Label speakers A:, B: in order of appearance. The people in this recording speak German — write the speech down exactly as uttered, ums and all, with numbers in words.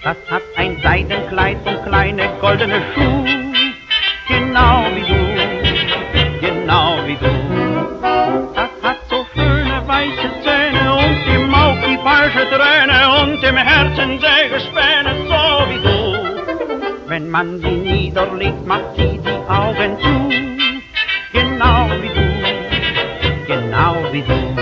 A: Das hat ein Seidenkleid und kleine goldene Schuhe, genau wie du, genau wie du. Das hat so schöne weiße Zähne und im Auge die falsche Träne und im Herzen Sägespäne, so wie du. Wenn man sie niederlegt, macht sie die Augen zu, genau wie du, genau wie du.